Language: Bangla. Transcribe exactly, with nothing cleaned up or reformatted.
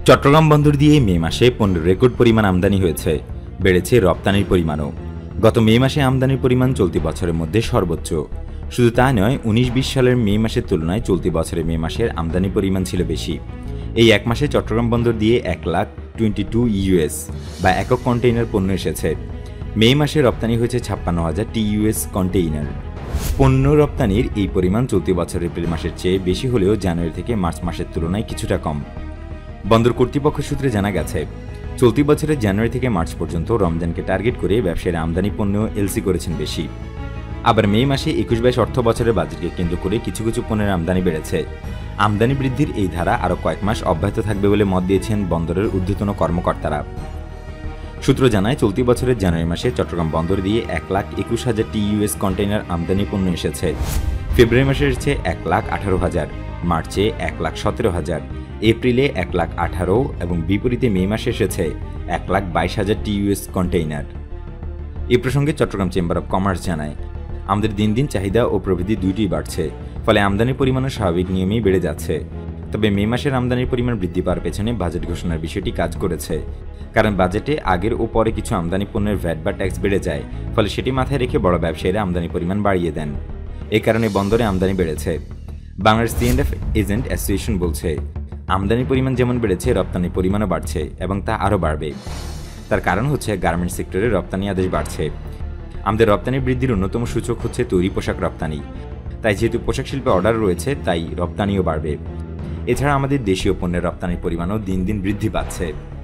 চট্টগ্রাম বন্দর দিয়ে মে মাসে পণ্যের রেকর্ড পরিমাণ আমদানি হয়েছে, বেড়েছে রপ্তানির পরিমাণও। গত মে মাসে আমদানির পরিমাণ চলতি বছরের মধ্যে সর্বোচ্চ। শুধু তা নয়, উনিশ বিশ সালের মে মাসের তুলনায় চলতি বছরের মে মাসের আমদানি পরিমাণ ছিল বেশি। এই এক মাসে চট্টগ্রাম বন্দর দিয়ে এক লাখ টোয়েন্টি টু ইউএস বা একক কন্টেইনার পণ্য এসেছে। মে মাসে রপ্তানি হয়েছে ছাপ্পান্ন হাজার টি ইউএস কন্টেইনার। পণ্য রপ্তানির এই পরিমাণ চলতি বছর এপ্রিল মাসের চেয়ে বেশি হলেও জানুয়ারি থেকে মার্চ মাসের তুলনায় কিছুটা কম। বন্দর কর্তৃপক্ষ সূত্রে জানা গেছে, চলতি বছরের জানুয়ারি থেকে মার্চ পর্যন্ত রমজানকে টার্গেট করে ব্যবসায়ীরা আমদানি পণ্য এলসি করেছেন বেশি। আবার মে মাসে একুশ বাইশ অর্থ বছরের বাজেটকে কেন্দ্র করে কিছু কিছু পণ্যের আমদানি বেড়েছে। আমদানি বৃদ্ধির এই ধারা আরও কয়েক মাস অব্যাহত থাকবে বলে মত দিয়েছেন বন্দরের ঊর্ধ্বতন কর্মকর্তারা। সূত্র জানায়, চলতি বছরের জানুয়ারি মাসে চট্টগ্রাম বন্দর দিয়ে এক লাখ একুশ হাজার টি ইউএস কন্টেইনার আমদানি পণ্য এসেছে। ফেব্রুয়ারি মাসে এসেছে এক লাখ আঠারো হাজার, মার্চে এক লাখ সতেরো হাজার, এপ্রিলে এক লাখ আঠারো এবং বিপরীতে মে মাসে এসেছে এক লাখ বাইশ হাজার টি ইউএস কন্টেইনার। এ প্রসঙ্গে চট্টগ্রাম চেম্বার অব কমার্স জানায়, আমাদের দিন দিন চাহিদা ও প্রবৃদ্ধি দুইটিই বাড়ছে, ফলে আমদানির পরিমাণও স্বাভাবিক নিয়মেই বেড়ে যাচ্ছে। তবে মে মাসের আমদানির পরিমাণ বৃদ্ধি পাওয়ার পেছনে বাজেট ঘোষণার বিষয়টি কাজ করেছে। কারণ বাজেটে আগের ও পরে কিছু আমদানি পণ্যের ভ্যাট বা ট্যাক্স বেড়ে যায়, ফলে সেটি মাথায় রেখে বড় ব্যবসায়ীরা আমদানি পরিমাণ বাড়িয়ে দেন। এ কারণে বন্দরে আমদানি বেড়েছে। Bangladesh C and F agent association বলছে, আমদানির পরিমাণ যেমন বেড়েছে, রপ্তানির পরিমাণও বাড়ছে এবং তা আরও বাড়বে। তার কারণ হচ্ছে গার্মেন্টস সেক্টরে রপ্তানি আদেশ বাড়ছে। আমাদের রপ্তানি বৃদ্ধির অন্যতম সূচক হচ্ছে তৈরি পোশাক রপ্তানি। তাই যেহেতু পোশাক শিল্পে অর্ডার রয়েছে, তাই রপ্তানিও বাড়বে। এছাড়া আমাদের দেশীয় পণ্যের রপ্তানির পরিমাণও দিন দিন বৃদ্ধি পাচ্ছে।